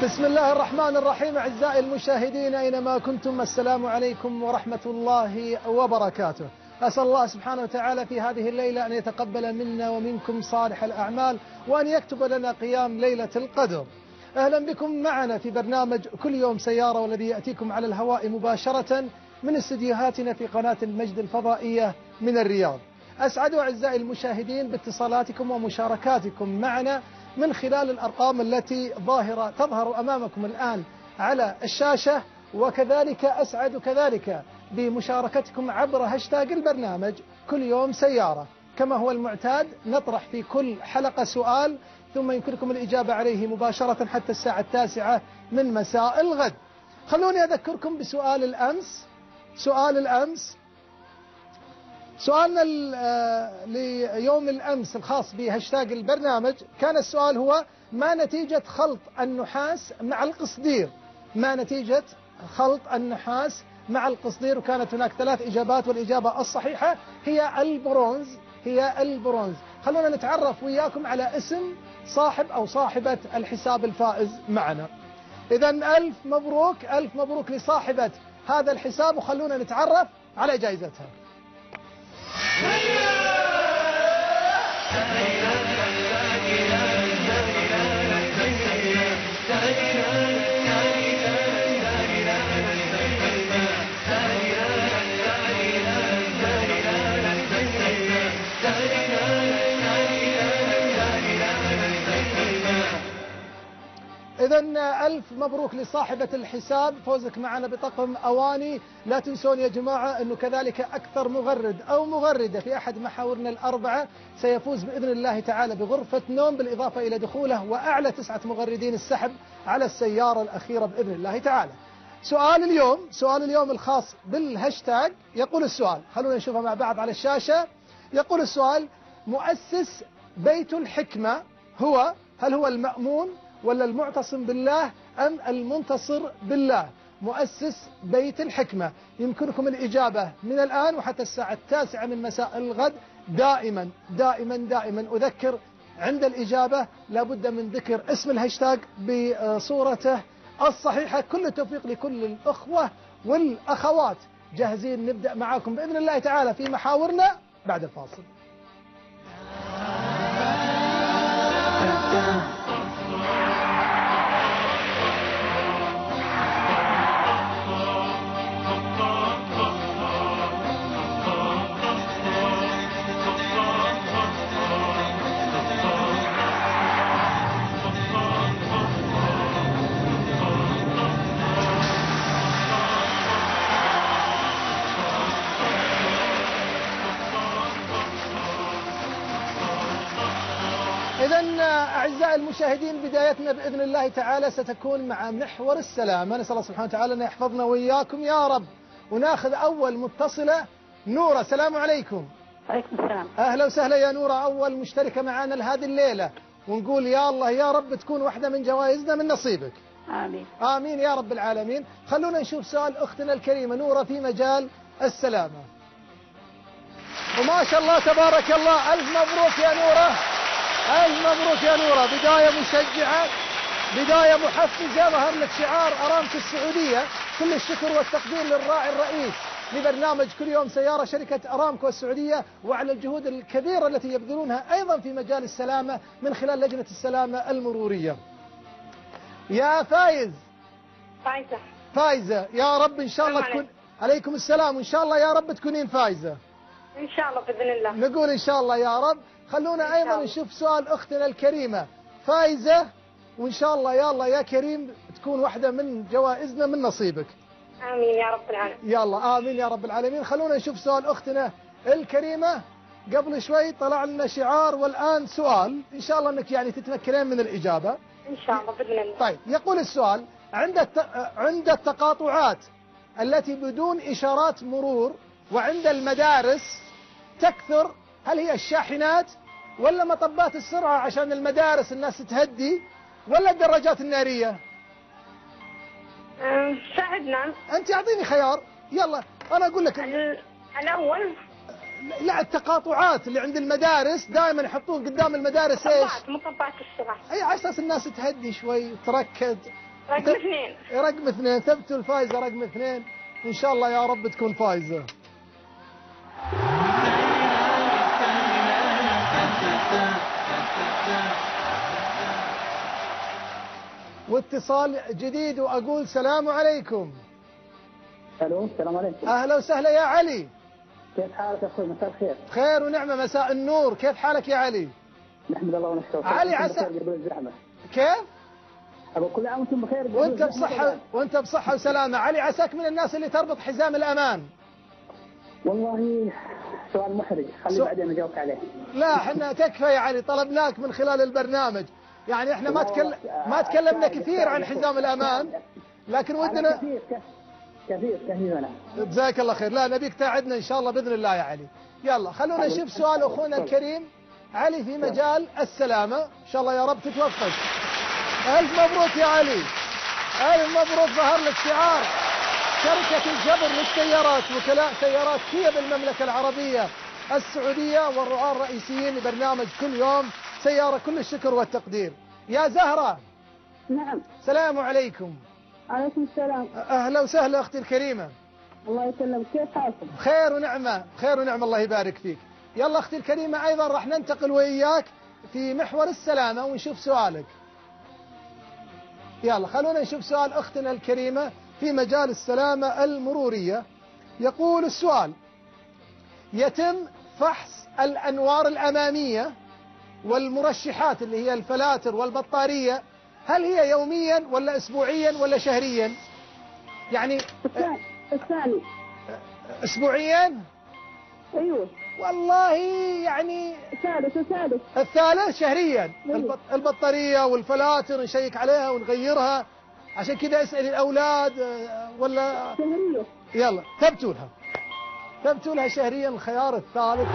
بسم الله الرحمن الرحيم. أعزائي المشاهدين أينما كنتم، السلام عليكم ورحمة الله وبركاته. أسأل الله سبحانه وتعالى في هذه الليلة أن يتقبل منا ومنكم صالح الأعمال، وأن يكتب لنا قيام ليلة القدر. أهلا بكم معنا في برنامج كل يوم سيارة، والذي يأتيكم على الهواء مباشرة من استديوهاتنا في قناة المجد الفضائية من الرياض. أسعد أعزائي المشاهدين باتصالاتكم ومشاركاتكم معنا من خلال الأرقام التي تظهر أمامكم الآن على الشاشة، وكذلك أسعد كذلك بمشاركتكم عبر هاشتاج البرنامج كل يوم سيارة. كما هو المعتاد نطرح في كل حلقة سؤال، ثم يمكنكم الإجابة عليه مباشرة حتى الساعة 9 من مساء الغد. خلوني أذكركم بسؤال الأمس. سؤالنا ليوم الأمس الخاص بهاشتاج البرنامج كان السؤال هو: ما نتيجة خلط النحاس مع القصدير؟ ما نتيجة خلط النحاس مع القصدير؟ وكانت هناك 3 إجابات، والإجابة الصحيحة هي البرونز. خلونا نتعرف وياكم على اسم صاحب أو صاحبة الحساب الفائز معنا. إذن ألف مبروك لصاحبة هذا الحساب، وخلونا نتعرف على جائزتها. إذن ألف مبروك لصاحبة الحساب، فوزك معنا بطقم أواني. لا تنسون يا جماعة أنه كذلك أكثر مغرد أو مغردة في أحد محاورنا الأربعة سيفوز بإذن الله تعالى بغرفة نوم، بالإضافة إلى دخوله وأعلى 9 مغردين السحب على السيارة الأخيرة بإذن الله تعالى. سؤال اليوم الخاص بالهاشتاج يقول السؤال، خلونا نشوفه مع بعض على الشاشة. يقول السؤال: مؤسس بيت الحكمة هل هو المأمون ولا المعتصم بالله أم المنتصر بالله؟ مؤسس بيت الحكمة. يمكنكم الإجابة من الآن وحتى الساعة 9 من مساء الغد. دائما أذكر عند الإجابة لابد من ذكر اسم الهاشتاج بصورته الصحيحة. كل التوفيق لكل الأخوة والأخوات. جاهزين نبدأ معاكم بإذن الله تعالى في محاورنا بعد الفاصل. إذن أعزائي المشاهدين، بدايتنا بإذن الله تعالى ستكون مع محور السلامة. نسأل الله سبحانه وتعالى أن يحفظنا وإياكم يا رب. وناخذ أول متصلة، نورة. السلام عليكم. وعليكم السلام. أهلا وسهلا يا نورة، أول مشتركة معنا لهذه الليلة، ونقول يا الله يا رب تكون واحدة من جوائزنا من نصيبك. آمين يا رب العالمين. خلونا نشوف سؤال أختنا الكريمة نورة في مجال السلامة. وما شاء الله تبارك الله، ألف مبروك يا نورة، ألف مبروك يا نورة. بداية مشجعة، بداية محفزة. ظهر لك شعار أرامكو السعودية. كل الشكر والتقدير للراعي الرئيس لبرنامج كل يوم سيارة، شركة أرامكو السعودية، وعلى الجهود الكبيرة التي يبذلونها أيضا في مجال السلامة من خلال لجنة السلامة المرورية. يا فايزة يا رب إن شاء الله تكون. عليكم السلام. وإن شاء الله يا رب تكونين فايزة إن شاء الله بإذن الله. نقول إن شاء الله يا رب. خلونا أيضا نشوف سؤال أختنا الكريمة فايزة، وإن شاء الله يا الله يا كريم تكون واحدة من جوائزنا من نصيبك. آمين يا رب العالمين. يلا آمين يا رب العالمين. خلونا نشوف سؤال أختنا الكريمة. قبل شوي طلع لنا شعار والآن سؤال، إن شاء الله أنك يعني تتمكنين من الإجابة إن شاء الله بإذن الله. طيب، يقول السؤال: عند التقاطعات التي بدون إشارات مرور وعند المدارس تكثر، هل هي الشاحنات ولا مطبات السرعة عشان المدارس الناس تهدي ولا الدراجات النارية؟ ساعدنا أنت أعطيني خيار. يلا أنا أقول لك الأول. لا، التقاطعات اللي عند المدارس دائما يحطون قدام المدارس ايش؟ مطبات السرعة. اي على اساس الناس تهدي شوي وتركد رقم 2. رقم 2. ثبتوا الفائزة رقم 2. إن شاء الله يا رب تكون فائزة. واتصال جديد وأقول سلام عليكم. الو السلام عليكم. أهلا وسهلا يا علي. كيف حالك يا اخوي؟ مساء الخير. خير ونعمة، مساء النور. كيف حالك يا علي؟ نحمد الله ونشكره. علي عسى قبل الزحمه. كيف؟ أبو كل عام وانتم بخير. وانت بصحة وسلامة. علي عساك من الناس اللي تربط حزام الأمان. والله سؤال محرج، خلي بعدين اجاوبك عليه. لا احنا تكفى يا علي، طلبناك من خلال البرنامج. يعني احنا ما تكلمنا كثير عن حزام الأمان، لكن ودنا كثير أنا. جزاك الله خير. لا نبيك تساعدنا إن شاء الله بإذن الله يا علي. يلا خلونا نشوف سؤال أخونا الكريم علي في مجال السلامة. إن شاء الله يا رب تتوفق. ألف مبروك يا علي، ألف مبروك. ظهر لك شعار شركة الجبر للسيارات، وكلاء سيارات كيا بالمملكة العربية السعودية، والرعاة الرئيسيين لبرنامج كل يوم سيارة. كل الشكر والتقدير. يا زهرة. نعم. السلام عليكم. عليكم السلام. أهلا وسهلا أختي الكريمة. الله يسلمك، كيف حالكم؟ خير ونعمة، خير ونعمة، الله يبارك فيك. يلا أختي الكريمة، أيضا راح ننتقل وإياك في محور السلامة ونشوف سؤالك. يلا خلونا نشوف سؤال أختنا الكريمة في مجال السلامة المرورية. يقول السؤال: يتم فحص الأنوار الأمامية والمرشحات اللي هي الفلاتر والبطارية، هل هي يوميا ولا أسبوعيا ولا شهريا؟ يعني الثاني. أسبوعيا؟ أيوه والله يعني الثالث. الثالث شهريا. أيوه. البطارية والفلاتر نشيك عليها ونغيرها، عشان كذا اسأل الأولاد ولا شهرية. يلا ثبتوا لها شهريا، الخيار الثالث.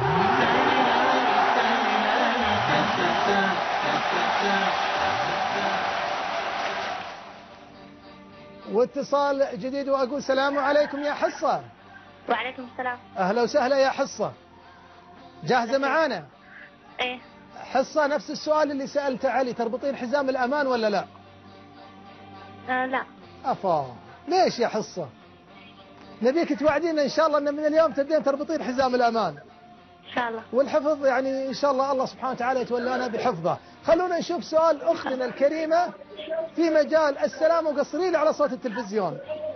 واتصال جديد وأقول السلام عليكم يا حصة. وعليكم السلام. أهلا وسهلا يا حصة. جاهزة معانا؟ ايه. حصة نفس السؤال اللي سألته علي، تربطين حزام الأمان ولا لا؟ لا. أفا ليش يا حصة؟ نبيك توعدينا إن شاء الله أن من اليوم تبدين تربطين حزام الأمان إن شاء الله. والحفظ يعني إن شاء الله سبحانه وتعالى يتولانا بحفظه. خلونا نشوف سؤال أختنا الكريمة في مجال السلامة، وقصري لي على صوت التلفزيون.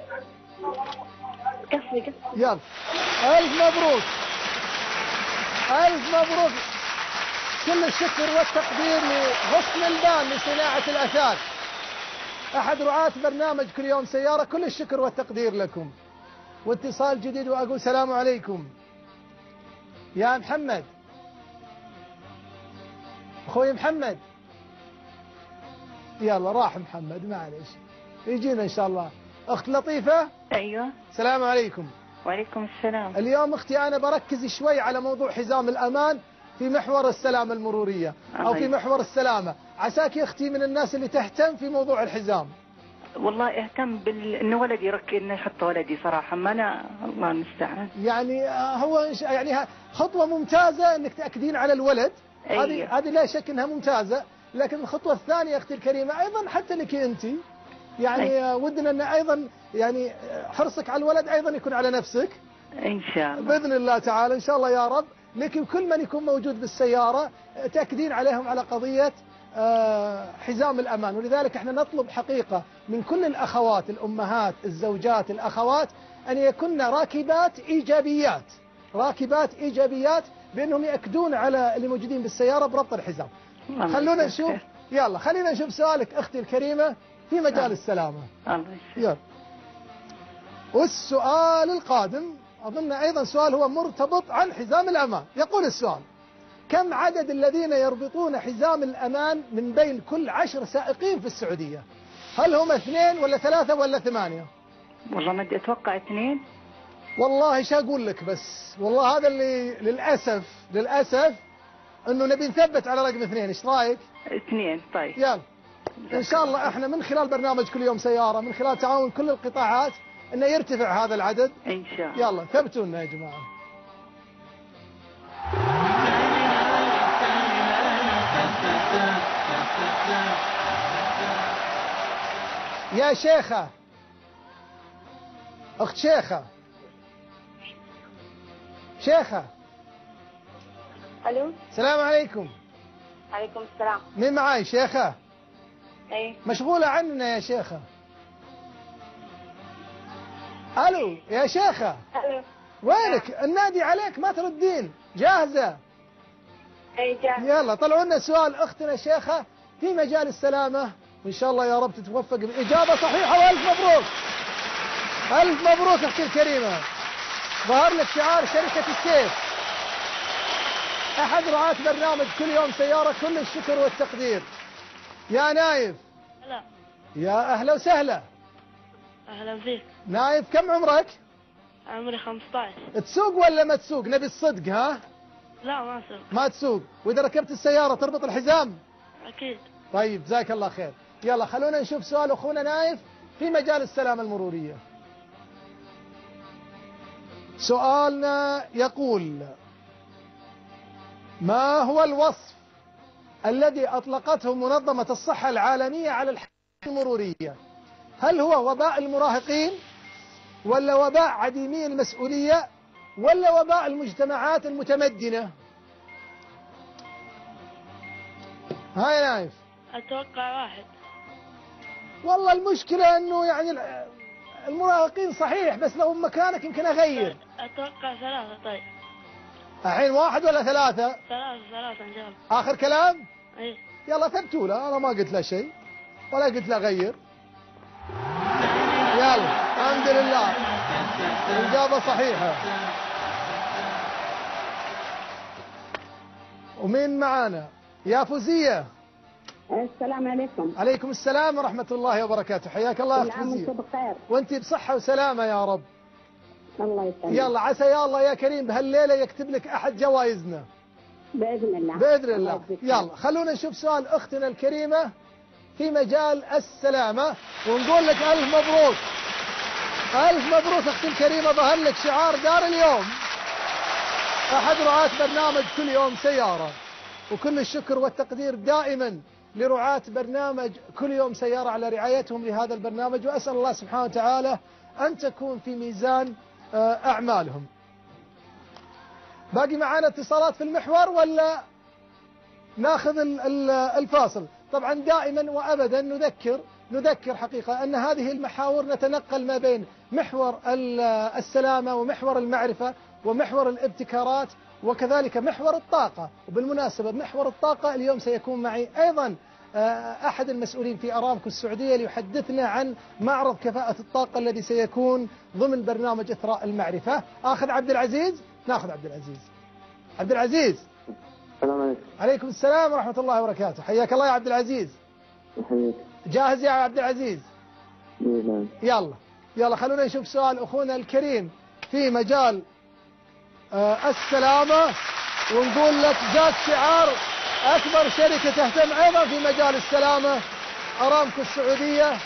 قصري. يلا ألف مبروك، ألف مبروك. كل الشكر والتقدير لغصن البان لصناعة الأثاث، أحد رعاة برنامج كل يوم سيارة. كل الشكر والتقدير لكم. واتصال جديد وأقول السلام عليكم يا محمد. أخوي محمد. يلا راح محمد، معليش، يجينا إن شاء الله. أخت لطيفة. أيوة. السلام عليكم. وعليكم السلام. اليوم أختي أنا بركز شوي على موضوع حزام الأمان في محور السلامة المرورية أو في محور السلامة. عساك يا أختي من الناس اللي تهتم في موضوع الحزام. والله اهتم انه ولدي انه يحط ولدي صراحه، ما انا الله المستعان. يعني هو يعني خطوه ممتازه انك تاكدين على الولد. أيوة. هذه لا شك انها ممتازه، لكن الخطوه الثانيه اختي الكريمه ايضا حتى لك انت، يعني أيوة. ودنا ان ايضا يعني حرصك على الولد ايضا يكون على نفسك ان شاء الله باذن الله تعالى. ان شاء الله يا رب. لكن كل من يكون موجود بالسياره تاكدين عليهم على قضيه حزام الأمان. ولذلك احنا نطلب حقيقة من كل الأخوات، الأمهات، الزوجات، الأخوات، أن يكن راكبات إيجابيات، راكبات إيجابيات، بأنهم يأكدون على اللي موجودين بالسيارة بربط الحزام. خلونا نشوف. يلا خلينا نشوف سؤالك أختي الكريمة في مجال السلامة. الله يلا. والسؤال القادم أظن أيضا سؤال هو مرتبط عن حزام الأمان. يقول السؤال: كم عدد الذين يربطون حزام الأمان من بين كل 10 سائقين في السعودية؟ هل هم 2 ولا 3 ولا 8؟ والله ما ادري، اتوقع 2. والله ايش اقول لك، بس والله هذا اللي للاسف انه نبي نثبت على رقم 2. ايش رايك؟ 2. طيب يلا ان شاء الله احنا من خلال برنامج كل يوم سيارة، من خلال تعاون كل القطاعات، انه يرتفع هذا العدد ان شاء الله. يلا ثبتوا لنا يا جماعة. يا شيخة، أخت شيخة، شيخة. الو. السلام عليكم. عليكم السلام. مين معاي شيخة؟ اي. مشغولة عننا يا شيخة. الو يا شيخة. الو. وينك؟ النادي عليك ما تردين. جاهزة؟ اي جاهز. يلا طلعوا لنا سؤال اختنا شيخة في مجال السلامة، وان شاء الله يا رب تتوفق بإجابة صحيحة، والف مبروك. الف مبروك اختي الكريمة. ظهر لك شعار شركة السيف، احد رعاة برنامج كل يوم سيارة، كل الشكر والتقدير. يا نايف. هلا. يا اهلا وسهلا. اهلا فيك. نايف كم عمرك؟ عمري 15. تسوق ولا ما تسوق؟ نبي الصدق ها؟ لا ما اسوق. ما تسوق. واذا ركبت السيارة تربط الحزام؟ اكيد. طيب جزاك الله خير. يلا خلونا نشوف سؤال اخونا نايف في مجال السلامة المرورية. سؤالنا يقول: ما هو الوصف الذي أطلقته منظمة الصحة العالمية على الحالة المرورية؟ هل هو وباء المراهقين، ولا وباء عديمي المسؤولية، ولا وباء المجتمعات المتمدنة؟ هاي نايف. اتوقع واحد. والله المشكلة انه يعني المراهقين صحيح، بس لو مكانك يمكن اغير. اتوقع 3. طيب الحين 1 ولا 3؟ 3 ان شاء الله. اخر كلام؟ اي. يلا ثبتوا له، انا ما قلت له شيء ولا قلت له غير. يلا الحمد لله الإجابة صحيحة. ومين معانا؟ يا فوزية. السلام عليكم. عليكم السلام ورحمة الله وبركاته. حياك الله يا كل عام فوزية. وانتم بخير. وانت بصحة وسلامة يا رب. الله يسلمك. يلا عسى يا الله يا كريم بهالليلة يكتب لك أحد جوائزنا بإذن الله. بإذن الله. يلا خلونا نشوف سؤال أختنا الكريمة في مجال السلامة، ونقول لك ألف مبروك. ألف مبروك أختي الكريمة، ظهر لك شعار دار اليوم، أحد رعاة برنامج كل يوم سيارة. وكل الشكر والتقدير دائما لرعاة برنامج كل يوم سيارة على رعايتهم لهذا البرنامج، وأسأل الله سبحانه وتعالى أن تكون في ميزان أعمالهم. باقي معانا اتصالات في المحور ولا ناخذ الفاصل؟ طبعا دائما وأبدا نذكر حقيقة أن هذه المحاور نتنقل ما بين محور السلامة ومحور المعرفة ومحور الابتكارات وكذلك محور الطاقة. وبالمناسبة محور الطاقة اليوم سيكون معي أيضا أحد المسؤولين في أرامكو السعودية ليحدثنا عن معرض كفاءة الطاقة الذي سيكون ضمن برنامج إثراء المعرفة. آخذ عبد العزيز، ناخذ عبد العزيز. عبد العزيز. السلام عليكم. عليكم السلام ورحمة الله وبركاته. حياك الله يا عبد العزيز. حياك. جاهز يا عبد العزيز؟ يلا خلونا نشوف سؤال أخونا الكريم في مجال السلامة، ونقول لك جاك شعار أكبر شركة تهتم أيضا في مجال السلامة، أرامكو السعودية.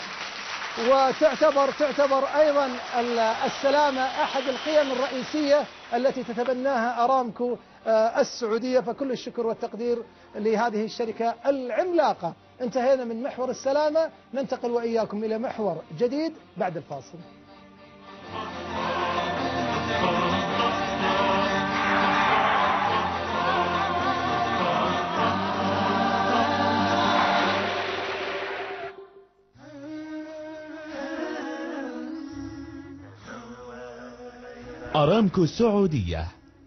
وتعتبر أيضا السلامة أحد القيم الرئيسية التي تتبناها أرامكو السعودية. فكل الشكر والتقدير لهذه الشركة العملاقة. انتهينا من محور السلامة، ننتقل وإياكم إلى محور جديد بعد الفاصل. أرامكو السعودية.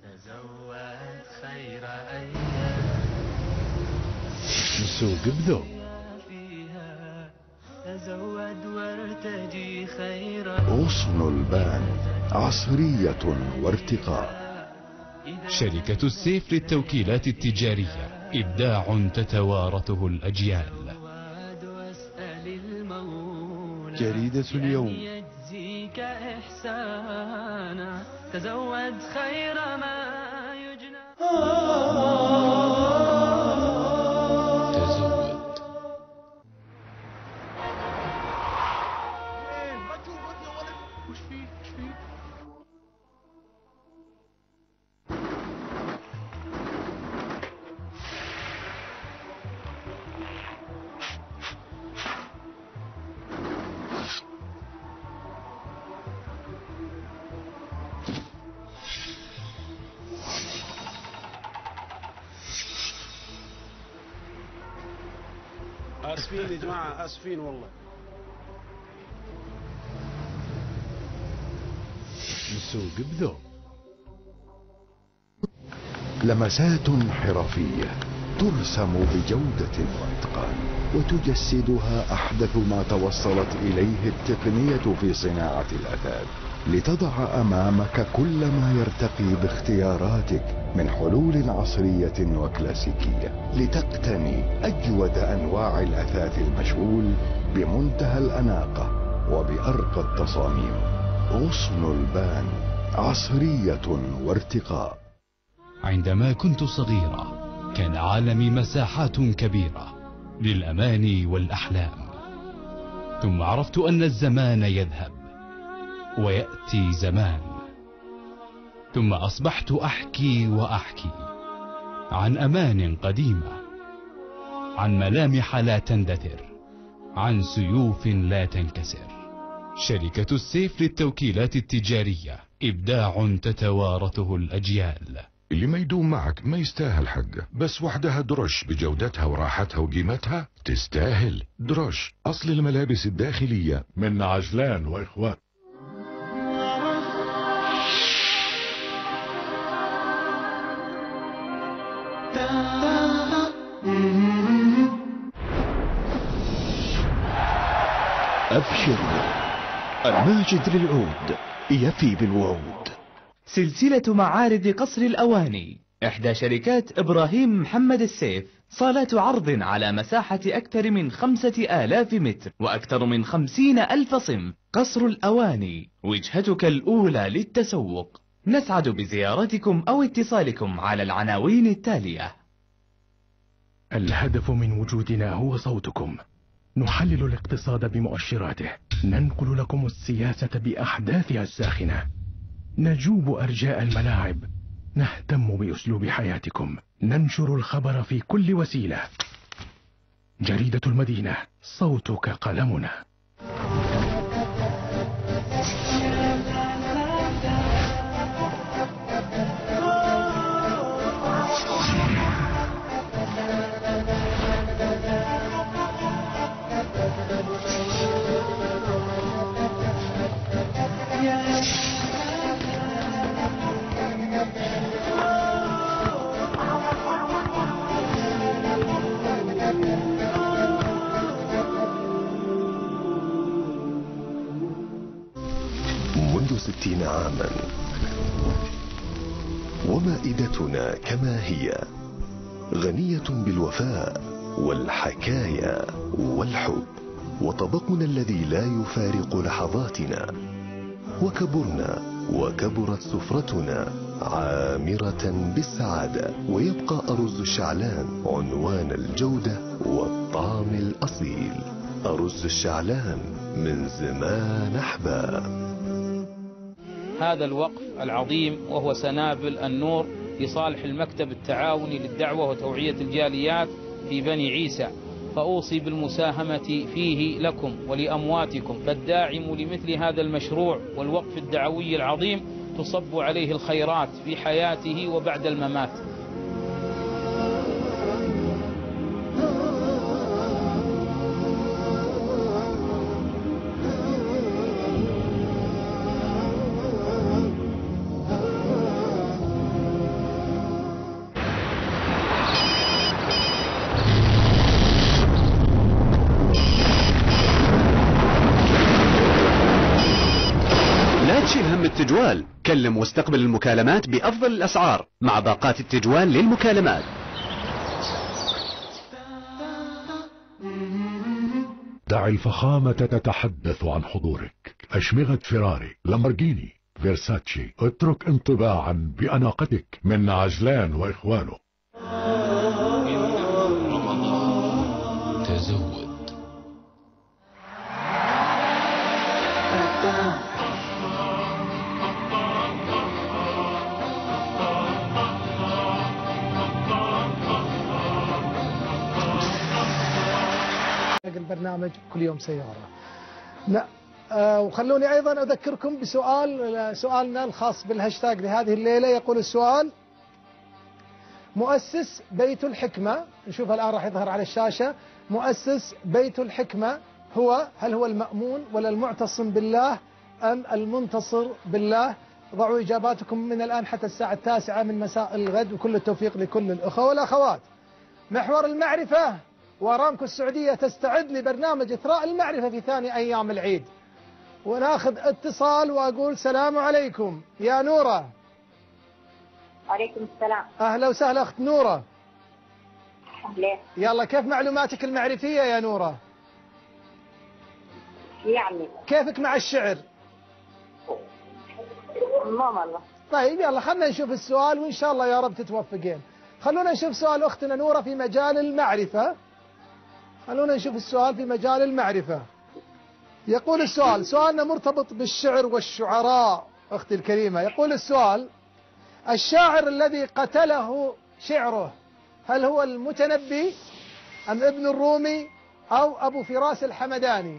نسوق بذوق. غصن البان، عصرية وارتقاء. شركة السيف للتوكيلات التجارية، إبداع تتوارثه الأجيال. جريدة اليوم. تزود خير ما يجنى. اسفين يا جماعه، اسفين والله. نسوق بذوق. لمسات حرفية ترسم بجودة واتقان، وتجسدها أحدث ما توصلت إليه التقنية في صناعة الأثاث، لتضع أمامك كل ما يرتقي باختياراتك من حلول عصرية وكلاسيكية، لتقتني أجود أنواع الأثاث المشغول بمنتهى الأناقة وبأرقى التصاميم. غصن البان، عصرية وارتقاء. عندما كنت صغيرا كان عالمي مساحات كبيرة للأماني والأحلام، ثم عرفت أن الزمان يذهب ويأتي زمان، ثم أصبحت أحكي وأحكي عن أمان قديمة، عن ملامح لا تندثر، عن سيوف لا تنكسر. شركة السيف للتوكيلات التجارية، إبداع تتوارثه الأجيال. اللي ما يدوم معك ما يستاهل حقه، بس وحدها دروش بجودتها وراحتها وقيمتها تستاهل. دروش أصل الملابس الداخلية من عجلان وإخوان. أبشر، الماجد للعود يفي بالوعود. سلسلة معارض قصر الأواني، إحدى شركات إبراهيم محمد السيف، صالات عرض على مساحة أكثر من 5000 متر وأكثر من 50,000 صنف. قصر الأواني، وجهتك الأولى للتسوق. نسعد بزيارتكم أو اتصالكم على العناوين التالية. الهدف من وجودنا هو صوتكم. نحلل الاقتصاد بمؤشراته، ننقل لكم السياسة بأحداثها الساخنة، نجوب أرجاء الملاعب، نهتم بأسلوب حياتكم، ننشر الخبر في كل وسيلة. جريدة المدينة، صوتك قلمنا. منذ 60 عاما ومائدتنا كما هي، غنية بالوفاء والحكايا والحب، وطبقنا الذي لا يفارق لحظاتنا، وكبرنا وكبرت سفرتنا عامرة بالسعادة، ويبقى أرز الشعلان عنوان الجودة والطعم الأصيل. أرز الشعلان من زمان أحباب. هذا الوقف العظيم وهو سنابل النور لصالح المكتب التعاوني للدعوة وتوعية الجاليات في بني عيسى، فأوصي بالمساهمة فيه لكم ولأمواتكم، فالداعم لمثل هذا المشروع والوقف الدعوي العظيم تصب عليه الخيرات في حياته وبعد الممات. التجوال، كلم واستقبل المكالمات بأفضل الأسعار مع باقات التجوال للمكالمات. دع الفخامة تتحدث عن حضورك. أشمغة فيراري، لامبورجيني، فيرساتشي، اترك انطباعا بأناقتك من عجلان وإخوانه. تزود. البرنامج كل يوم سيارة. وخلوني أيضا أذكركم سؤالنا الخاص بالهاشتاج لهذه الليلة. يقول السؤال: مؤسس بيت الحكمة، نشوف الآن راح يظهر على الشاشة، مؤسس بيت الحكمة هل هو المأمون ولا المعتصم بالله أم المنتصر بالله؟ ضعوا إجاباتكم من الآن حتى الساعة 9 من مساء الغد، وكل التوفيق لكل الأخوة والأخوات. محور المعرفة، وأرامكو السعودية تستعد لبرنامج إثراء المعرفة في ثاني أيام العيد. وناخذ اتصال وأقول سلام عليكم يا نورة. وعليكم السلام. أهلا وسهلا أخت نورة. أهلا. يلا كيف معلوماتك المعرفية يا نورة؟ يعني كيفك مع الشعر؟ ما والله. طيب يلا خلنا نشوف السؤال وإن شاء الله يا رب تتوفقين. خلونا نشوف سؤال أختنا نورة في مجال المعرفة. خلونا نشوف السؤال في مجال المعرفة. يقول السؤال، سؤالنا مرتبط بالشعر والشعراء أختي الكريمة. يقول السؤال: الشاعر الذي قتله شعره هل هو المتنبي أم ابن الرومي أو أبو فراس الحمداني؟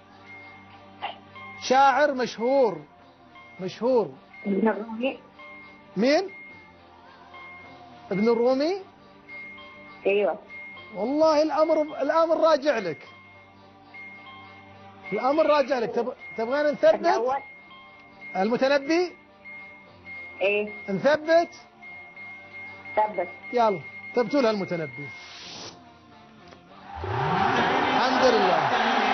شاعر مشهور. ابن الرومي. مين؟ ابن الرومي؟ ايوه. والله الأمر راجع لك. تبغين نثبت؟ المتنبي؟ ايه. نثبت؟ ثبت. يلا ثبتوا لها المتنبي. الحمد لله.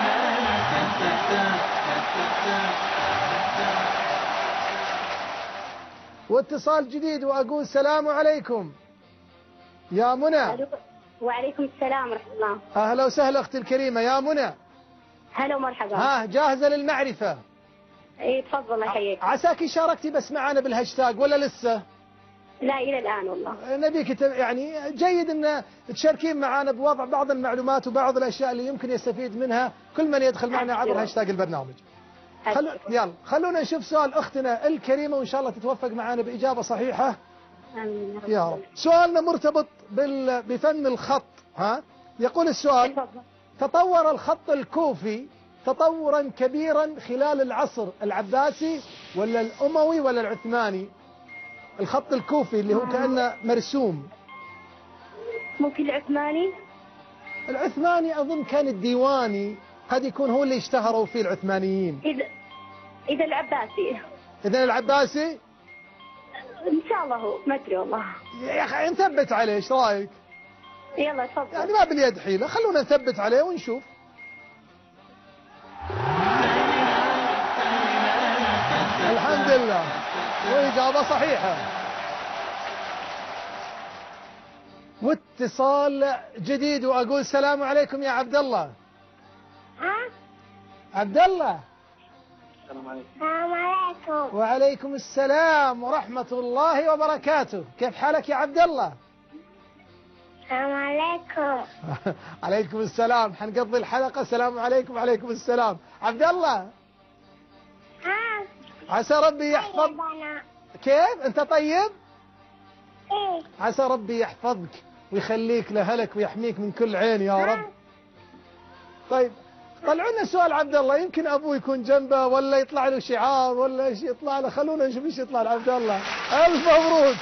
واتصال جديد وأقول السلام عليكم يا منى. وعليكم السلام ورحمة الله. أهلا وسهلا أختي الكريمة يا منى. هلا ومرحبا. جاهزة للمعرفة؟ اي تفضل الله يحييك. عساكي شاركتي بس معانا بالهاشتاج ولا لسه؟ لا إلى الآن والله. نبيك يعني جيد أن تشاركين معنا بوضع بعض المعلومات وبعض الأشياء اللي يمكن يستفيد منها كل من يدخل معنا عبر هاشتاج البرنامج. يلا خلونا نشوف سؤال أختنا الكريمة وإن شاء الله تتوفق معنا بإجابة صحيحة. يا رب. سؤالنا مرتبط بفن الخط. يقول السؤال: تطور الخط الكوفي تطورا كبيرا خلال العصر العباسي ولا الأموي ولا العثماني؟ الخط الكوفي اللي هو كأنه مرسوم. ممكن العثماني. العثماني أظن كان الديواني، قد يكون هو اللي اشتهروا فيه العثمانيين. إذا العباسي. إذا العباسي؟ إن شاء الله هو، ما أدري والله. يا أخي نثبت عليه، إيش رأيك؟ يلا تفضل. يعني ما باليد حيلة، خلونا نثبت عليه ونشوف. الحمد لله، وإجابة صحيحة. واتصال جديد وأقول السلام عليكم يا عبد الله. عبد الله. السلام عليكم. السلام عليكم. وعليكم السلام ورحمة الله وبركاته. كيف حالك يا عبد الله؟ السلام عليكم. عليكم السلام. حنقضي الحلقة السلام عليكم وعليكم السلام. عبد الله. عسى ربي يحفظ. كيف أنت طيب؟ إيه. عسى ربي يحفظك ويخليك لأهلك ويحميك من كل عين يا رب. طيب طلعوا لنا سؤال عبد الله، يمكن أبوه يكون جنبه ولا يطلع له شعار ولا ايش يطلع له. خلونا نشوف ايش يطلع لعبد الله. ألف مبروك.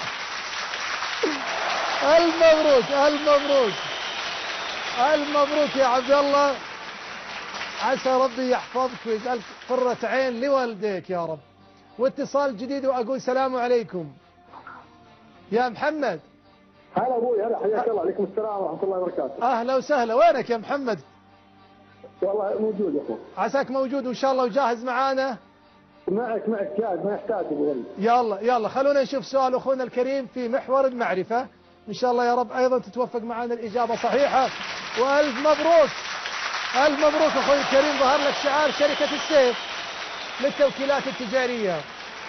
ألف مبروك ألف مبروك ألف مبروك يا عبد الله. عسى ربي يحفظك ويجعلك قرة عين لوالديك يا رب. واتصال جديد وأقول سلام عليكم يا محمد. هلا أبوي. هلا حياك الله. عليكم السلام ورحمة الله وبركاته. أهلا وسهلا. وينك يا محمد؟ والله موجود يا أخوي. عساك موجود وإن شاء الله وجاهز معانا. معك جاهز، ما يحتاج أبو غالي. يلا خلونا نشوف سؤال أخونا الكريم في محور المعرفة. إن شاء الله يا رب أيضا تتوفق معنا الإجابة صحيحة. وألف مبروك. ألف مبروك أخوي الكريم. ظهر لك شعار شركة السيف للتوكيلات التجارية.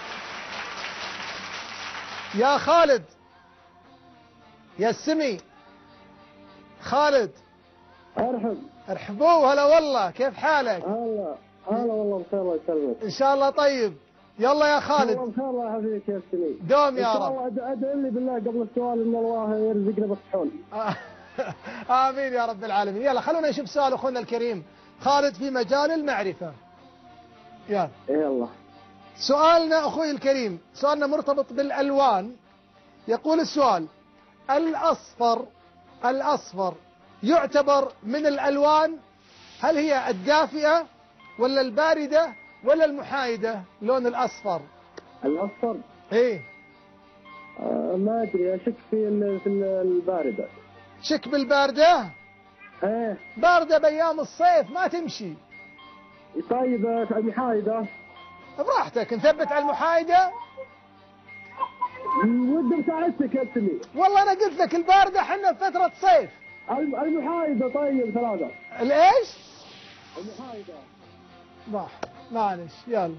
يا خالد يا السمي. خالد ارحبوا. هلا والله. كيف حالك؟ هلا والله بخير. الله يسلمك. ان شاء الله طيب. يلا يا خالد. بخير الله يحفظك يا السمي. دوم يا رب. ان شاء الله ادعي لي بالله قبل السؤال ان الله يرزقنا بالصحون. امين يا رب العالمين. يلا خلونا نشوف سؤال اخونا الكريم خالد في مجال المعرفة. يلا سؤالنا اخوي الكريم، سؤالنا مرتبط بالالوان. يقول السؤال: الأصفر يعتبر من الألوان؟ هل هي الدافئة ولا الباردة ولا المحايدة؟ اللون الأصفر. الأصفر؟ إيه. ما أدري، أشك في الباردة. شك بالباردة؟ إيه. باردة بأيام الصيف ما تمشي. طيب المحايدة؟ براحتك، نثبت على المحايدة. ودي مساعدتك قلت لي. والله أنا قلت لك الباردة، حنا في فترة صيف. المحايدة. طيب 3. الإيش؟ المحايدة. معلش يلا.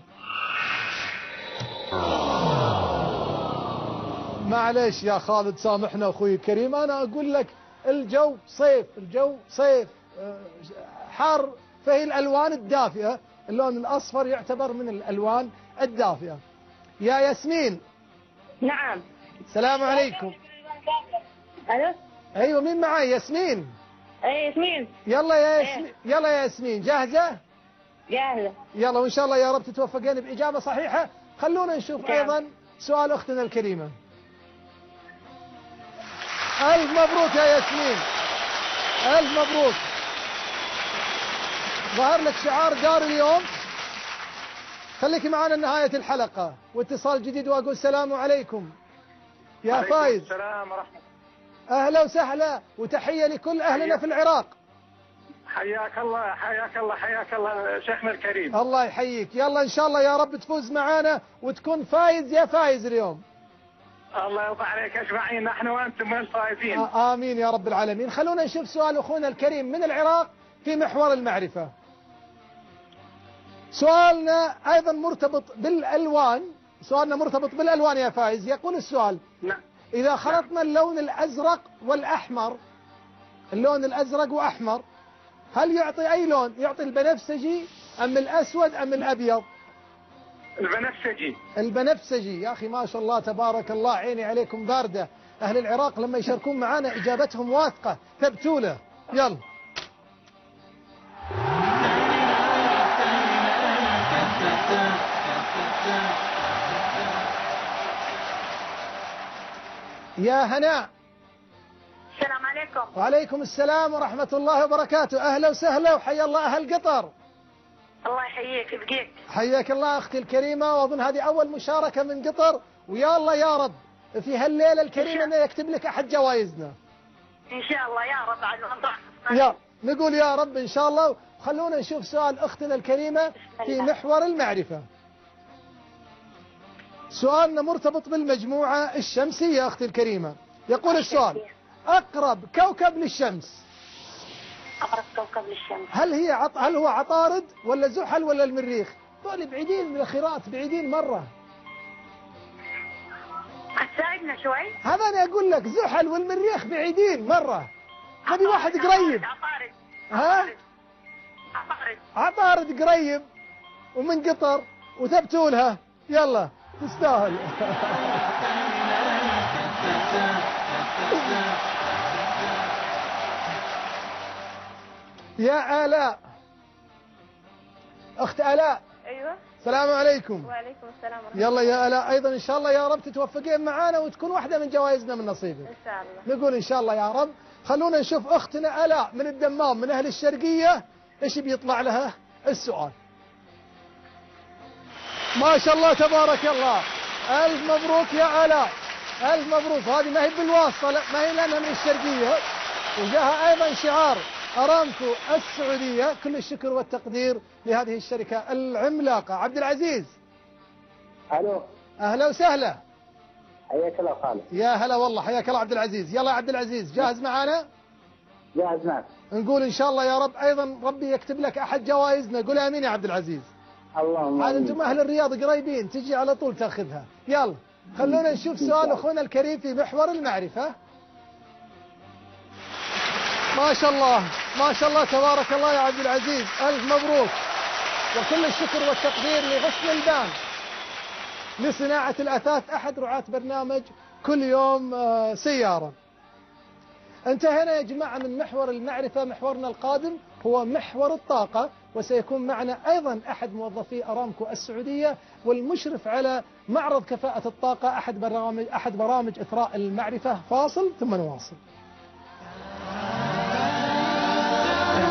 معلش يا خالد سامحنا أخوي الكريم، أنا أقول لك الجو صيف، الجو صيف حار، فهي الألوان الدافئة. اللون الأصفر يعتبر من الألوان الدافئة. يا ياسمين. نعم. السلام عليكم. الو. ايوه مين معاي؟ ياسمين. اي ياسمين. يلا يا ياسمين، يلا يا ياسمين، جاهزة؟ جاهزة. يلا وإن شاء الله يا رب تتوفقين بإجابة صحيحة. خلونا نشوف أيضا سؤال أختنا الكريمة. ألف مبروك يا ياسمين، ألف مبروك. ظهر لك شعار دار اليوم. خليك معنا لنهاية الحلقة، واتصال جديد وأقول السلام عليكم يا فايز. السلام ورحمة الله. أهلا وسهلا، وتحية لكل أهلنا في العراق. حياك الله حياك الله حياك الله شيخنا الكريم. الله يحييك. يلا إن شاء الله يا رب تفوز معانا وتكون فايز يا فايز اليوم. الله يرضى عليك أجمعين، نحن وأنتم من الفائزين. آمين يا رب العالمين. خلونا نشوف سؤال أخونا الكريم من العراق في محور المعرفة. سؤالنا أيضا مرتبط بالألوان، سؤالنا مرتبط بالألوان يا فايز. يقول السؤال: نعم. إذا خلطنا اللون الأزرق والأحمر، اللون الأزرق وأحمر، هل يعطي أي لون؟ يعطي البنفسجي أم الأسود أم الأبيض؟ البنفسجي. البنفسجي. يا أخي ما شاء الله تبارك الله، عيني عليكم باردة. أهل العراق لما يشاركون معنا إجابتهم واثقة، ثبتوا له. يلا. يا هناء. السلام عليكم. وعليكم السلام ورحمة الله وبركاته. أهلا وسهلا وحيا الله أهل قطر. الله يحييك بقيت. حياك الله أختي الكريمة، وأظن هذه أول مشاركة من قطر، ويا الله يا رب في هالليلة الكريمة أنه يكتب لك أحد جوائزنا إن شاء الله يا رب. يا نقول يا رب إن شاء الله. خلونا نشوف سؤال أختنا الكريمة في محور المعرفة. سؤالنا مرتبط بالمجموعة الشمسية أختي الكريمة. يقول السؤال: أقرب كوكب للشمس. أقرب كوكب للشمس. هل هو عطارد ولا زحل ولا المريخ؟ دول بعيدين من الخيرات، بعيدين مرة. تساعدنا شوي. هذا أنا أقول لك زحل والمريخ بعيدين مرة، نبي واحد قريب. عطارد. ها؟ عطارد قريب ومن قطر وثبتوا لها. يلا تستاهل. يا آلاء، أخت آلاء. أيوة. السلام عليكم. وعليكم السلام ورحمة الله. يلا يا آلاء أيضا إن شاء الله يا رب تتوفقين معانا وتكون واحدة من جوائزنا من نصيبك. إن شاء الله. نقول إن شاء الله يا رب. خلونا نشوف أختنا آلاء من الدمام من أهل الشرقية إيش بيطلع لها السؤال. ما شاء الله تبارك الله، ألف مبروك يا آلاء، ألف مبروك. هذه ما هي بالواسطة، لا ما هي لأنها من الشرقية، وجاها أيضا شعار أرامكو السعودية. كل الشكر والتقدير لهذه الشركة العملاقة. عبد العزيز. الو. أهلا وسهلا. حياك الله خالد. يا هلا والله، حياك الله عبد العزيز. يلا يا عبد العزيز، جاهز معنا؟ جاهز معك. نقول إن شاء الله يا رب أيضا ربي يكتب لك أحد جوائزنا. قول آمين يا عبد العزيز. اللهم عاد أنتم أهل الرياض قريبين، تجي على طول تاخذها. يلا خلونا نشوف سؤال أخونا الكريم في محور المعرفة. ما شاء الله ما شاء الله تبارك الله يا عبد العزيز، ألف مبروك. وكل الشكر والتقدير لغصن البان لصناعة الأثاث، أحد رعاة برنامج كل يوم سيارة. انتهينا يا جماعة من محور المعرفة. محورنا القادم هو محور الطاقة، وسيكون معنا أيضا أحد موظفي أرامكو السعودية والمشرف على معرض كفاءة الطاقة، أحد برامج إثراء المعرفة. فاصل ثم نواصل.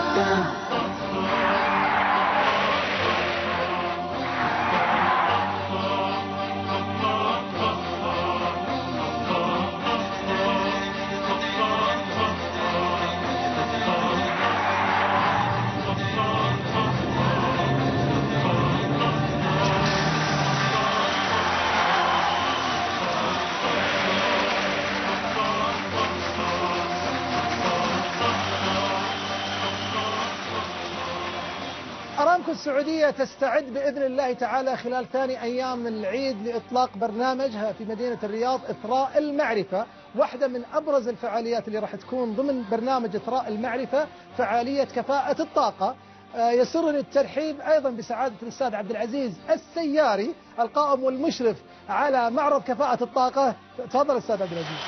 أرامكو السعودية تستعد بإذن الله تعالى خلال ثاني أيام العيد لإطلاق برنامجها في مدينة الرياض إثراء المعرفة. واحدة من أبرز الفعاليات اللي راح تكون ضمن برنامج إثراء المعرفة فعالية كفاءة الطاقة. يسرني الترحيب أيضا بسعادة الأستاذ عبد العزيز السياري القائم والمشرف على معرض كفاءة الطاقة. تفضل أستاذ عبد العزيز.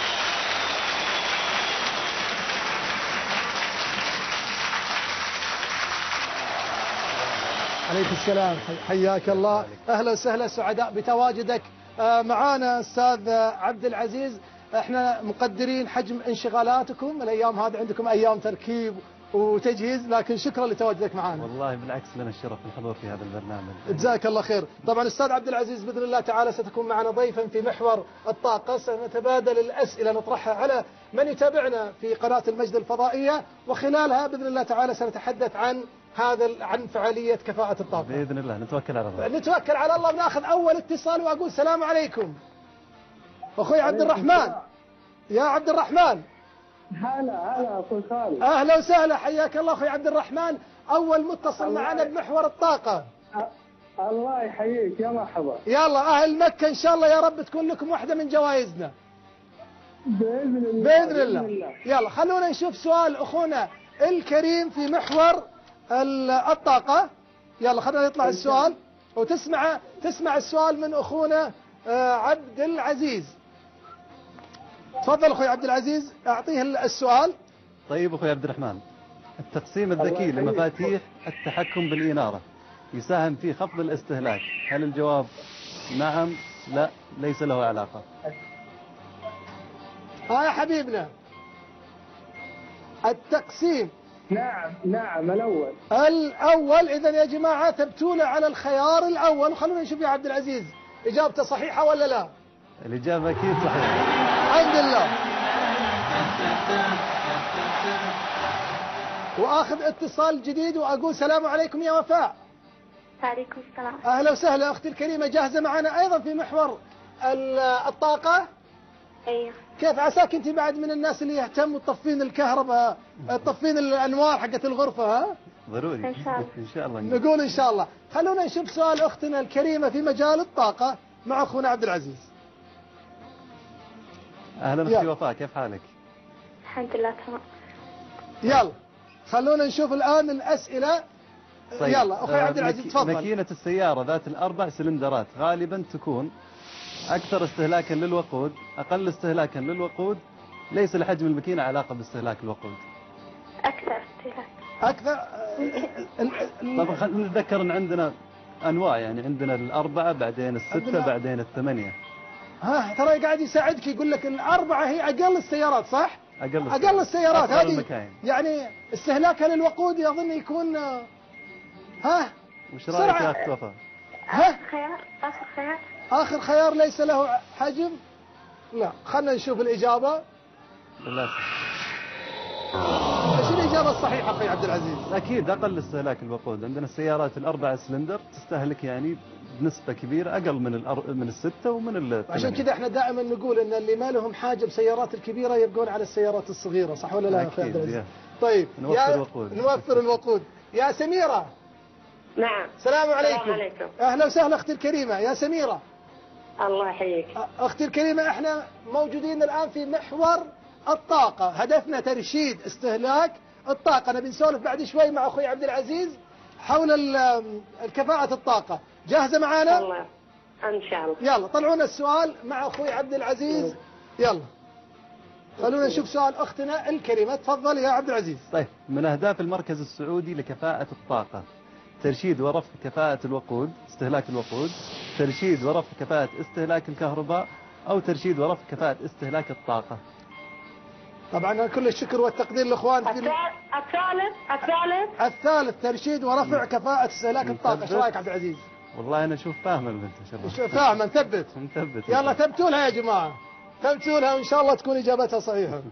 عليك السلام، حياك الله، أهلا وسهلا، سعداء بتواجدك معانا أستاذ عبد العزيز. احنا مقدرين حجم انشغالاتكم الأيام هذه، عندكم أيام تركيب وتجهيز، لكن شكرا لتواجدك معنا. والله بالعكس، لنا الشرف الحضور في هذا البرنامج. جزاك الله خير. طبعا أستاذ عبد العزيز بإذن الله تعالى ستكون معنا ضيفا في محور الطاقة، سنتبادل الأسئلة نطرحها على من يتابعنا في قناة المجد الفضائية، وخلالها بإذن الله تعالى سنتحدث عن فعالية كفاءة الطاقة بإذن الله. نتوكل على الله. نتوكل على الله. بناخذ أول اتصال وأقول السلام عليكم. أخوي عبد الرحمن. يا عبد الرحمن. هلا أخوي خالد. أهلا وسهلا، حياك الله أخوي عبد الرحمن، أول متصل معنا بمحور الطاقة. الله يحييك، يا مرحبا. يلا أهل مكة إن شاء الله يا رب تكون لكم واحدة من جوائزنا بإذن الله. بإذن الله. يلا خلونا نشوف سؤال أخونا الكريم في محور الطاقة. يلا خلينا يطلع السؤال وتسمع السؤال من أخونا عبد العزيز. تفضل أخوي عبد العزيز، أعطيه السؤال. طيب أخوي عبد الرحمن، التقسيم الذكي لمفاتيح التحكم بالإنارة يساهم في خفض الاستهلاك، هل الجواب نعم، لا، ليس له علاقة؟ يا حبيبنا، التقسيم نعم الأول. إذا يا جماعة ثبتونا على الخيار الأول، وخلونا نشوف يا عبد العزيز إجابته صحيحة ولا لا. الإجابة أكيد صحيحة. الحمد لله. وآخذ اتصال جديد وأقول السلام عليكم يا وفاء. وعليكم السلام. أهلا وسهلا أختي الكريمة، جاهزة معنا أيضا في محور الطاقة؟ أيوه. كيف عساك أنت بعد من الناس اللي يهتموا تطفين الكهرباء، تطفين الأنوار حقت الغرفة؟ ها؟ ضروري إن شاء الله. نقول إن شاء الله. خلونا نشوف سؤال أختنا الكريمة في مجال الطاقة مع أخونا عبد العزيز. أهلا أختي وفاء، كيف حالك؟ الحمد لله تمام. يلا خلونا نشوف الآن الأسئلة. طيب. يلا أخوي عبد العزيز تفضل. ماكينة السيارة ذات الأربع سلندرات غالبا تكون أكثر استهلاكا للوقود، أقل استهلاكا للوقود، ليس لحجم الماكينة علاقة باستهلاك الوقود. أكثر استهلاك. أكثر. طبعا خلينا نتذكر أن عندنا أنواع، يعني عندنا الأربعة، بعدين الستة، بعدين الثمانية. ترى قاعد يساعدك، يقول لك الأربعة هي أقل السيارات، صح؟ أقل السيارات هذه يعني استهلاكها للوقود يظن يكون وش رأيك يا أخت وفاء؟ آخر خيار ليس له حجم؟ لا، خلنا نشوف الإجابة. للأسف. ايش الإجابة الصحيحة أخي عبد العزيز؟ أكيد أقل استهلاك الوقود، عندنا السيارات الأربعة سلندر تستهلك يعني بنسبة كبيرة أقل من الستة ومن الثمانية. عشان كذا احنا دائما نقول ان اللي ما لهم حاجة بالسيارات الكبيرة يبقون على السيارات الصغيرة، صح ولا لا يا أخي عبد العزيز؟ طيب نوفر الوقود. يا سميرة. نعم. السلام عليكم. أهلا وسهلا أختي الكريمة يا سميرة. الله يحييك. أختي الكريمة، احنا موجودين الآن في محور الطاقة، هدفنا ترشيد استهلاك الطاقة. نبي نسولف بعد شوي مع أخوي عبد العزيز حول الكفاءة الطاقة. جاهزة معانا؟ الله إن شاء الله. يلا طلعونا السؤال مع أخوي عبد العزيز. يلا خلونا نشوف سؤال أختنا الكريمة. تفضل يا عبد العزيز. طيب، من أهداف المركز السعودي لكفاءة الطاقة ترشيد ورفع كفاءة الوقود، استهلاك الوقود، ترشيد ورفع كفاءة استهلاك الكهرباء، أو ترشيد ورفع كفاءة استهلاك الطاقة. طبعا كل الشكر والتقدير للاخوان في الثالث ترشيد ورفع كفاءة استهلاك الطاقة. ايش رايك عبد العزيز؟ والله انا اشوف فاهمه البنت ان شاء الله. فاهمه نثبت. يلا ثبتوا لها يا جماعه، ثبتوا لها وان شاء الله تكون اجابتها صحيحه.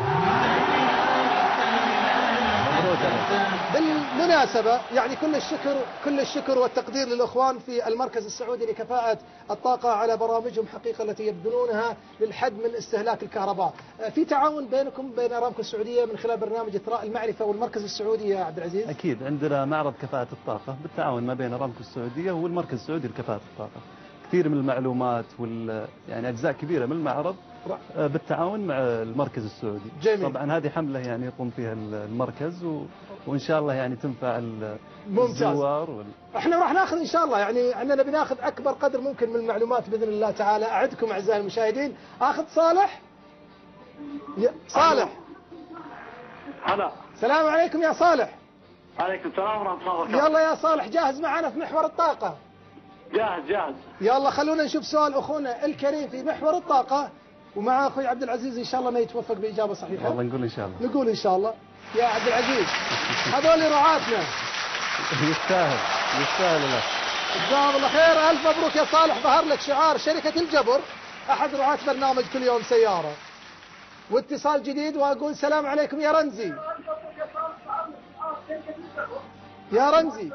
بالمناسبة يعني كل الشكر والتقدير للأخوان في المركز السعودي لكفاءة الطاقة على برامجهم حقيقة التي يبذلونها للحد من استهلاك الكهرباء. في تعاون بينكم بين أرامكو السعودية من خلال برنامج إثراء المعرفة والمركز السعودي يا عبد العزيز؟ أكيد عندنا معرض كفاءة الطاقة بالتعاون ما بين أرامكو السعودية والمركز السعودي لكفاءة الطاقة. كثير من المعلومات يعني أجزاء كبيرة من المعرض بالتعاون مع المركز السعودي. جميل. طبعا هذه حملة يعني يقوم فيها المركز وإن شاء الله يعني تنفع الزوار احنا راح ناخذ إن شاء الله يعني أننا بناخذ أكبر قدر ممكن من المعلومات بإذن الله تعالى. أعدكم أعزائي المشاهدين آخذ صالح. صالح. هلا. السلام عليكم يا صالح. عليكم السلام ورحمة الله وبركاته. يلا يا صالح جاهز معنا في محور الطاقة؟ جاهز. يلا خلونا نشوف سؤال أخونا الكريم في محور الطاقة ومع أخوي عبد العزيز إن شاء الله ما يتوفق بإجابة صحيحة. والله نقول إن شاء الله. نقول إن شاء الله. يا عبد العزيز هذول رعاتنا. يستاهل له. جزاهم الله خير. ألف مبروك يا صالح. ظهر لك شعار شركة الجبر أحد رعاة برنامج كل يوم سيارة. واتصال جديد وأقول السلام عليكم يا رمزي. يا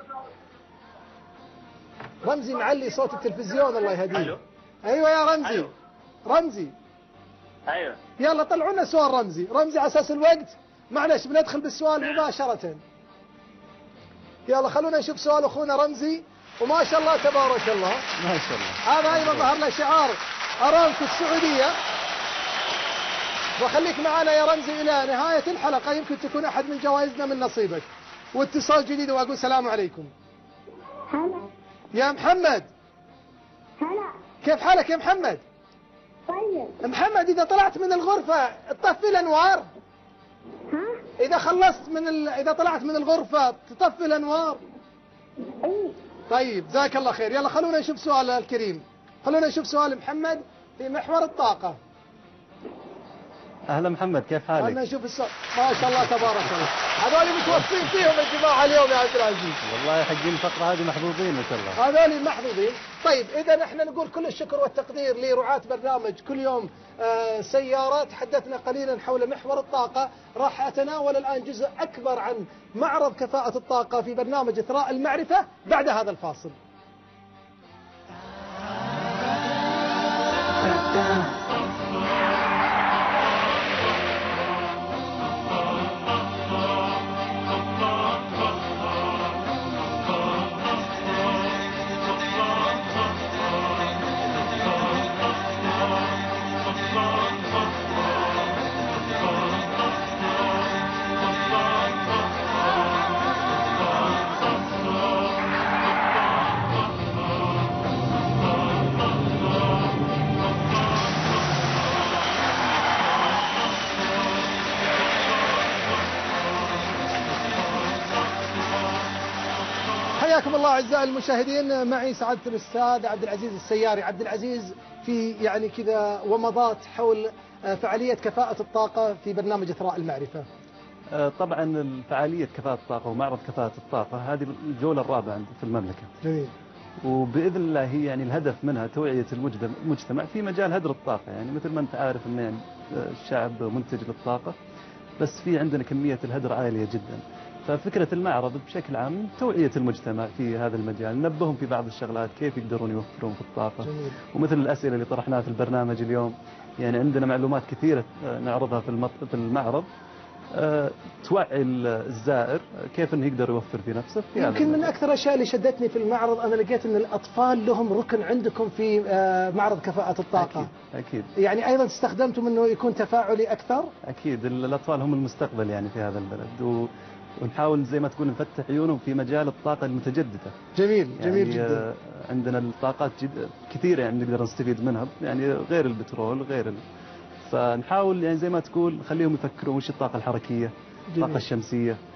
رمزي معلي صوت التلفزيون الله يهديه. ايوه يا رمزي. رمزي ايوه. يلا طلعوا لنا سؤال رمزي على اساس الوقت. معلش بندخل بالسؤال مباشرة. يلا خلونا نشوف سؤال اخونا رمزي وما شاء الله تبارك الله. ما شاء الله. هذا ايضا ظهر له شعار ارامكو السعودية. وخليك معنا يا رمزي الى نهاية الحلقة يمكن تكون احد من جوائزنا من نصيبك. واتصال جديد واقول السلام عليكم. هلا. يا محمد. هلا. كيف حالك يا محمد؟ طيب. محمد إذا طلعت من الغرفة تطفي الأنوار؟ إذا خلصت إذا طلعت من الغرفة تطفي الأنوار؟ إيه. طيب جزاك الله خير. يلا خلونا نشوف سؤال الكريم. خلونا نشوف سؤال محمد في محور الطاقة. أهلا محمد كيف حالك؟ خلنا نشوف السؤال. ما شاء الله تبارك الله. هذول متوفين فيهم يا جماعة اليوم يا عبد العزيز. والله حقين الفقرة هذه محظوظين ما شاء الله. هذول محظوظين. طيب إذا احنا نقول كل الشكر والتقدير لرعاة برنامج كل يوم سيارة. تحدثنا قليلا حول محور الطاقة. راح أتناول الآن جزء أكبر عن معرض كفاءة الطاقة في برنامج إثراء المعرفة بعد هذا الفاصل. حياكم الله أعزائي المشاهدين. معي سعادة الأستاذ عبد العزيز السياري. عبد العزيز في يعني كذا ومضات حول فعالية كفاءة الطاقة في برنامج إثراء المعرفة. طبعا فعالية كفاءة الطاقة ومعرض كفاءة الطاقة هذه الجولة الرابعة في المملكة. جميل. وبإذن الله هي يعني الهدف منها توعية المجتمع في مجال هدر الطاقة. يعني مثل ما أنت عارف أن يعني الشعب منتج للطاقة بس في عندنا كمية الهدر عالية جدا. ففكرة المعرض بشكل عام توعية المجتمع في هذا المجال، نبههم في بعض الشغلات كيف يقدرون يوفرون في الطاقة. جميل. ومثل الأسئلة اللي طرحناها في البرنامج اليوم يعني عندنا معلومات كثيرة نعرضها في المعرض توعي الزائر كيف انه يقدر يوفر في نفسه. في يمكن من اكثر الاشياء اللي شدتني في المعرض انا لقيت ان الاطفال لهم ركن عندكم في معرض كفاءة الطاقة. أكيد. يعني ايضا استخدمتم انه يكون تفاعلي اكثر. اكيد الاطفال هم المستقبل يعني في هذا البلد ونحاول زي ما تقول نفتح عيونهم في مجال الطاقة المتجددة. جميل. يعني جميل جدا. عندنا الطاقات كثيرة يعني نقدر نستفيد منها يعني غير البترول غير فنحاول يعني زي ما تقول نخليهم يفكروا وش الطاقة الحركية. جميل. الطاقة الشمسية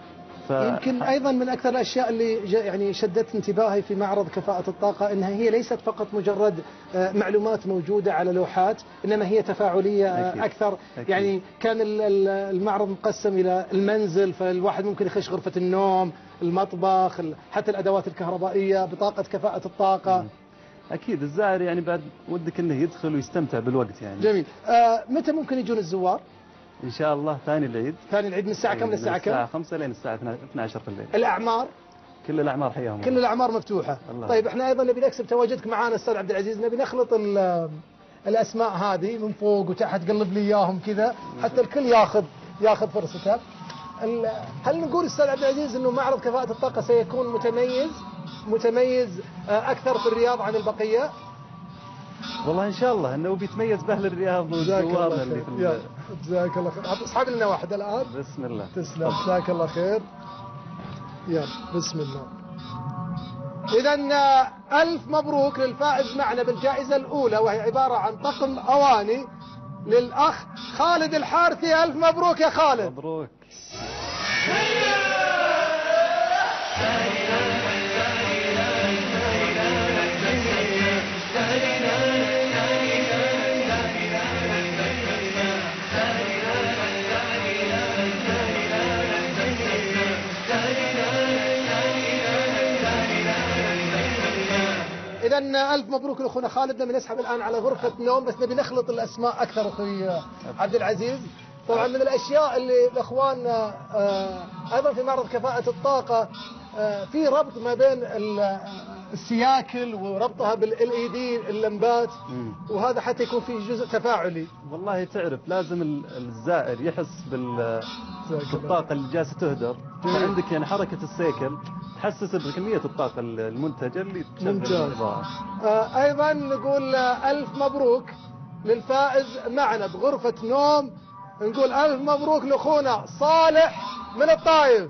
يمكن أيضا من أكثر الأشياء اللي يعني شدت انتباهي في معرض كفاءة الطاقة أنها هي ليست فقط مجرد معلومات موجودة على لوحات، إنما هي تفاعلية أكثر. يعني كان المعرض مقسم إلى المنزل، فالواحد ممكن يخش غرفة النوم، المطبخ، حتى الأدوات الكهربائية بطاقة كفاءة الطاقة. أكيد الزائر يعني بعد ودك أنه يدخل ويستمتع بالوقت يعني. جميل. متى ممكن يجون الزوار؟ إن شاء الله ثاني العيد. ثاني العيد من الساعة كم للساعة كم؟ من الساعة 5 لين الساعة 12 في الليل. الأعمار؟ كل الأعمار حياهم. كل الأعمار مفتوحة. طيب احنا أيضا نبي نكسب تواجدك معانا أستاذ عبد العزيز، نبي نخلط الأسماء هذه من فوق وتحت، قلب لي إياهم كذا حتى الكل ياخذ فرصته. هل نقول أستاذ عبد العزيز إنه معرض كفاءة الطاقة سيكون متميز أكثر في الرياض عن البقية؟ والله إن شاء الله أنه بيتميز بأهل الرياض وزوارنا اللي في جزاك الله خير. أصحاب لنا واحد الآن. بسم الله. تسلم، جزاك الله خير. يلا بسم الله. إذا ألف مبروك للفائز معنا بالجائزة الأولى، وهي عبارة عن طقم أواني للأخ خالد الحارثي. ألف مبروك يا خالد. مبروك. إذا ألف مبروك لأخونا خالد. نبي نسحب الآن على غرفة نوم، بس نبي نخلط الأسماء أكثر أخوي عبد العزيز. طبعا من الأشياء اللي الأخوان أيضا في معرض كفاءة الطاقة في ربط ما بين السياكل وربطها بالLED اللمبات، وهذا حتى يكون فيه جزء تفاعلي. والله تعرف لازم الزائر يحس بالطاقة اللي جالسة تهدر. عندك يعني حركة السيكل تحسس بكمية الطاقة المنتجة اللي ممتاز. أيضا نقول ألف مبروك للفائز معنا بغرفة نوم. نقول ألف مبروك لأخونا صالح من الطائف.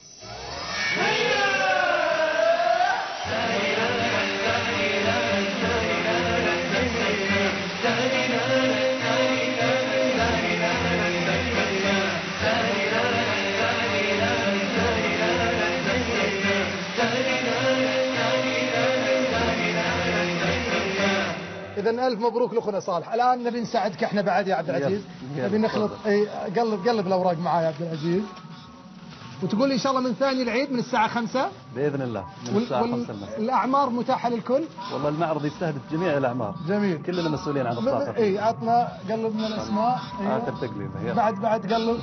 إذا ألف مبروك لأخونا صالح. الآن نبي نساعدك احنا بعد يا عبد العزيز، نبي نخلط. قلب الأوراق معايا يا عبد العزيز، وتقول لي إن شاء الله من ثاني العيد من الساعة 5 بإذن الله، من الساعة 5 المساء. الأعمار متاحة للكل؟ والله المعرض يستهدف جميع الأعمار. جميل. كلنا مسؤولين عن الطاقة. عطنا قلب من الأسماء. آخر تقليبة. بعد قلب.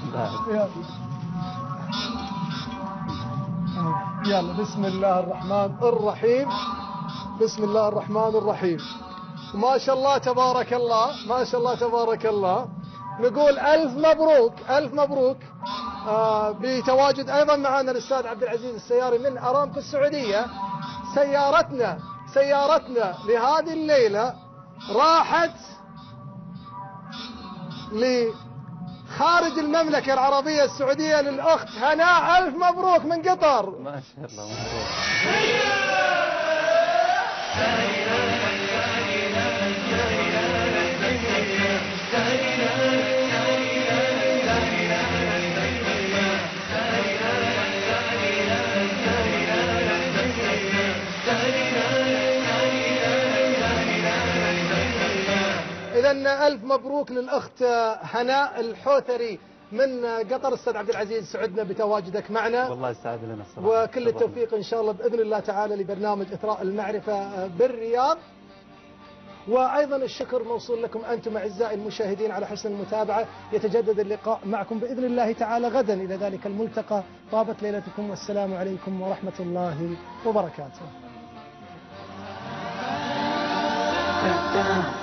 يلا بسم الله الرحمن الرحيم. بسم الله الرحمن الرحيم. ما شاء الله تبارك الله، ما شاء الله تبارك الله. نقول ألف مبروك ألف مبروك. بتواجد أيضا معنا الأستاذ عبد العزيز السياري من أرامكو السعودية. سيارتنا لهذه الليلة راحت لخارج المملكة العربية السعودية للأخت هناء. ألف مبروك من قطر. ما شاء الله مبروك. إذا ألف مبروك للأخت هناء الحوثري من قطر. أستاذ عبد العزيز سعدنا بتواجدك معنا. والله يسعد لنا الصراحة. وكل التوفيق إن شاء الله بإذن الله تعالى لبرنامج إثراء المعرفة بالرياض. وأيضا الشكر موصول لكم أنتم أعزائي المشاهدين على حسن المتابعة. يتجدد اللقاء معكم بإذن الله تعالى غدا إلى ذلك الملتقى. طابت ليلتكم والسلام عليكم ورحمة الله وبركاته.